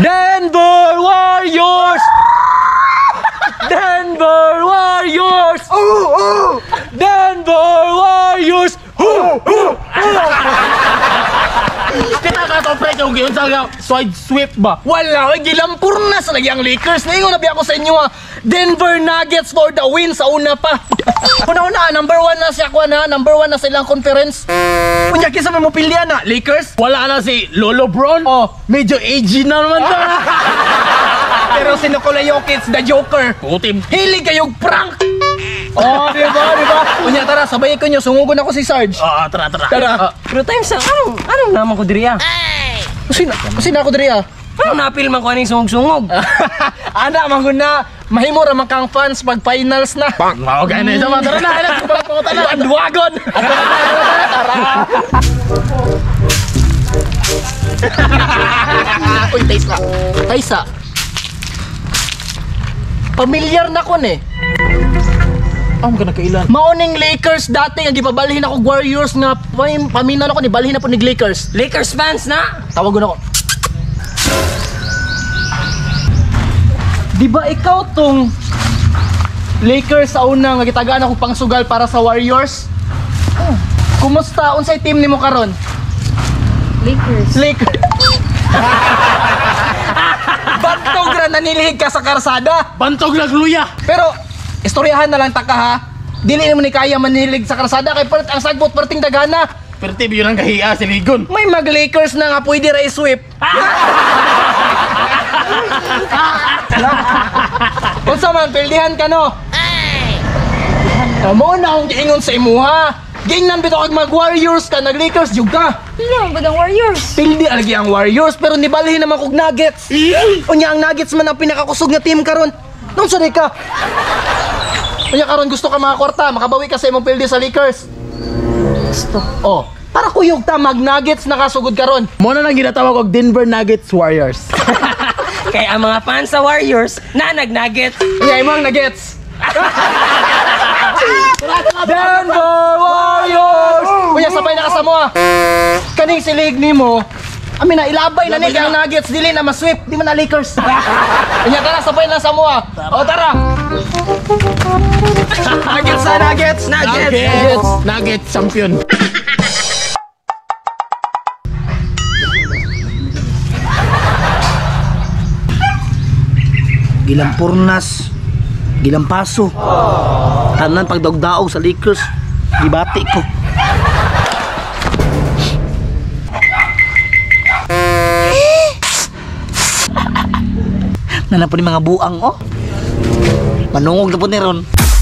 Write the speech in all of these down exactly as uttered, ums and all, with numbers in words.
Denver Warriors! Denver Warriors! Oh, oh! Denver Warriors! Hu! Hu! Kita ka to, pre, kung gayon sa side sweep ba? Wala, gilampur na sa lagi ang Lakers. Naingon na biya ko sa inyo ha. Denver Nuggets for the win sa una pa. Una-una, number one na siya ko na. Number one na sa ilang conference. Kunya, kisa may mupilya na, Lakers? Wala na si Lolo Bron. Oh, medyo aged na naman to. Pero si Nikola Jokic, the Joker. Putim. Hilig kayong prank. Oh, di ba, di ba? Kunya, tara, sabayin ko nyo. Sungugon ako si Sarge. Oo, tara, tara. Tara. Uh, pero times sa, anong, anong naman ko diri ah? Kasi na, kasi na ako diri ah. Anong napil man ko aning sungog-sungog? Ana, mangun na. Mahimo ra man kang fans pag finals na. Mao gay na sama. Tara na, tara. Pagpunta na. Bandwagon. Tara. Uy, Taysa. Taysa. Pamilyar na ko ni. Ang gana kailan. Maoning Lakers dati nga gipabalhin ako Warriors nga paminaw ako ni balhin na po ni Lakers. Lakers fans na. Tawagon ako. Di ba ikaw tong Lakers sa una nga gitagaan ako pangsugal para sa Warriors? Oh. Kumusta? Unsay team nimo karon? Lakers. Lakers. Bantog ra nanilihig ka sa karsada. Bantog nagluya. Pero istoryahan na lang taka ha. Dili mo ni kaya manilig sa karsada kay part ang sagbot perting dagana. Perti biyo nang kahiya si Ligon. May mag Lakers na nga pwede ra i-sweep. Unsa man pildihan ka no? Ay. Amo na akong giingon sa imuha. Gingnan bitaw kag mag Warriors ka, nag Lakers jud ka. Pili ang badang Warriors. Pildi alagi ang Warriors pero nibalhin naman kog Nuggets. Unya ang Nuggets man ang pinakakusog nga team karon. Nung sa ka? Unya karon gusto ka mga kwarta, makabawi ka sa imong pildi sa Lakers. Gusto. Oh, para kuyog ta mag Nuggets nakasugod karon. Mo na lang ginatawag og Denver Nuggets Warriors. Kaya ang mga fans sa Warriors na nag-Nuggets. Unya imong Nuggets. Denver Warriors! Unya sabay na ka sa mo ah. Kaning silig nimo. Amin na ilabay na ni ang Nuggets dili na ma-sweep, di man na Lakers. Unya tara sabay na sa mo ah. O tara. Nuggets na Nuggets, Nuggets. Nuggets, Nuggets champion. Gilampurnas, gilampaso. Tanan pagdaog-daog sa Lakers, gibati ko. Nana po ni mga buang oh. Manungog na po ni ron.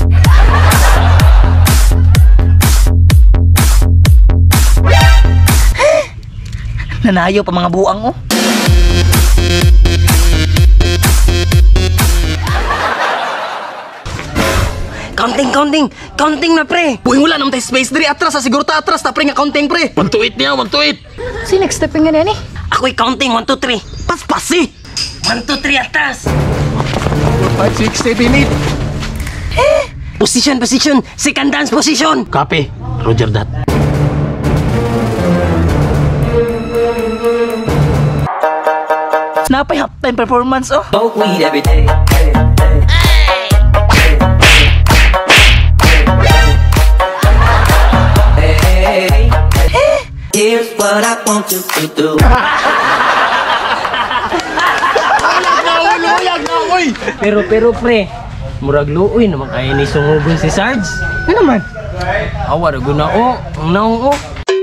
Nanayo pa mga buang oh. Counting, counting, counting na pre. Buing wala naman tayo space diri atras sa siguro ta atras ta pre nga counting pre. one to eight niya, one to eight. Si next stepping nga na ni. Ako'y counting, one, two, three. Paspasi. one, two, three, atas. four, five, six, seven, eight. Position, position, second dance position. Copy. Roger that. Napay halftime performance oh. Smoke weed every day. Here's what I want you to do. Pero, pero pre, murag luoy naman kaya ni sungugon si Sarge. Ano naman? Awa, rago na o, ang naong o.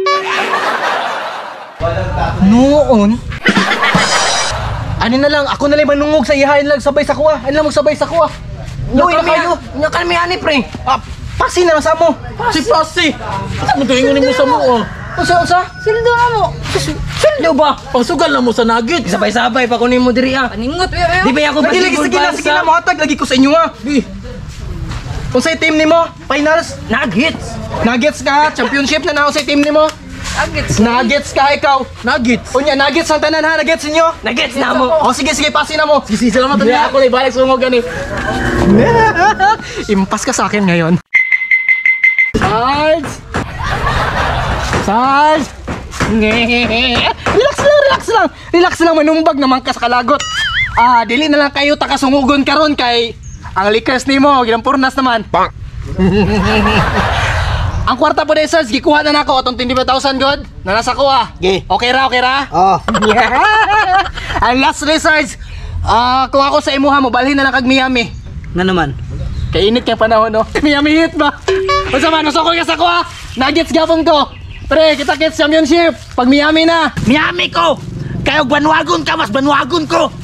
Noon? Ano na lang, ako na lang manungog sa ihain lang sabay sa kuha. Ano lang magsabay sa kuha. Luoy na kayo. Nya kami ani pre. Ah, pasi na lang sa mo. Si Pasi. Ano mo tuwing mo sa mo oh. Unsa unsa? Sildo na mo. Sildo ba? Pangsugal na mo sa Nuggets. Sabay-sabay pa kunin mo diri ah. Paningot eh. Di ba ako Sige, sige, sige na, sige na, mahatag lagi ko sa inyo ah. Di. Unsay team nimo? Finals? Nuggets. Nuggets ka, championship na na unsay team nimo? Nuggets. Nuggets ka ikaw. Nuggets. Unya Nuggets ang tanan ha, Nuggets inyo. Nuggets na mo. Oh sige sige pasi na mo. Sige sige salamat yeah. Ako lay balik sungog gani. Impas ka sa akin ngayon. Sarge. Sarge. Relax lang, relax lang. Relax lang, manumbag naman ka sa kalagot. Ah, dili na lang kayo takasungugon karon kay ang liquors nimo ginampurnas naman. Pak. Ang kwarta po dahil sirs, gikuha na nako atong twenty-five thousand god. Na nasa ko ah. Okay. Okay ra, okay ra? Oh. Ang last research, ah, kung ako sa imuha mo, balhin na lang kag Miami. Nga naman. Kainit kay panahon, no? Miami Heat ba? Unsa man, masukol ka sa ko ha? Nuggets gapon ko. Pre, kita kits championship. Pag Miami na. Miami ko! Kayo banwagon ka, mas banwagon ko!